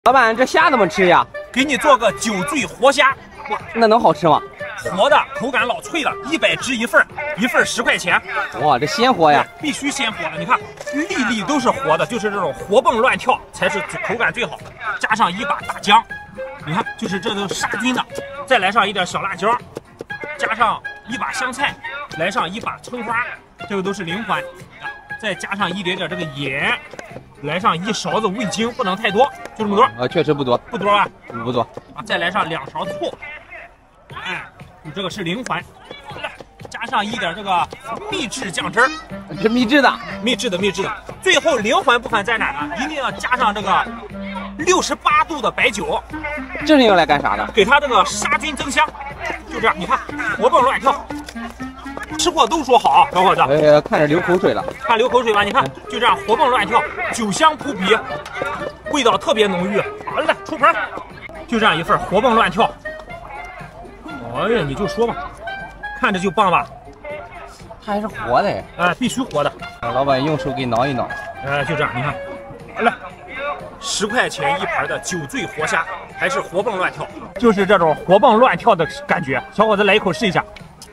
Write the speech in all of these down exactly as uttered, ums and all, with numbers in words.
老板，这虾怎么吃呀？ 给你做个酒醉活虾， 哇，那能好吃吗？ 活的，口感老脆了，一百只一份，一份十块钱。 哇，这鲜活呀！ 必须鲜活的，你看粒粒都是活的，就是这种活蹦乱跳才是口感最好的。加上一把大姜，你看，就是这都杀菌的，再来上一点小辣椒，加上一把香菜，来上一把葱花，这个都是零环。再加上一点点这个盐，来上一勺子味精，不能太多，就这么多。 啊，确实不多， 不多吧？ 不多啊，再来上两勺醋，哎，你这个是零环，加上一点这个秘制酱汁儿， 是秘制的， 秘制的，秘制的。最后零环部分在哪呢？一定要加上这个六十八度的白酒， 这是用来干啥的？ 给它这个杀菌增香。就这样，你看活蹦乱跳。吃过都说好，小伙子。 哎呀，看着流口水了， 看流口水吧？你看，就这样活蹦乱跳，酒香扑鼻，味道特别浓郁。好嘞，出盆，就这样一份活蹦乱跳。哎呀，你就说吧，看着就棒吧？ 它还是活的哎！ 哎，必须活的。 老板用手给挠一挠。 哎，就这样，你看，好嘞，十块钱一盘的酒醉活虾，还是活蹦乱跳，就是这种活蹦乱跳的感觉。小伙子，来一口试一下。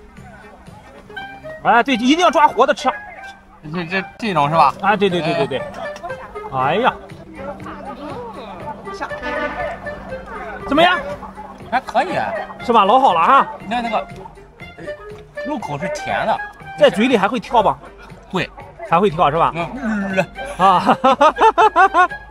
哎，对，一定要抓活的吃。 这这这种是吧？ 啊，对对对对对。哎呀，怎么样？ 还可以， 是吧？老好了哈。 你看那个入口是甜的， 在嘴里还会跳吧？ 会， 还会跳是吧？ 嗯， 啊，哈哈哈哈哈哈。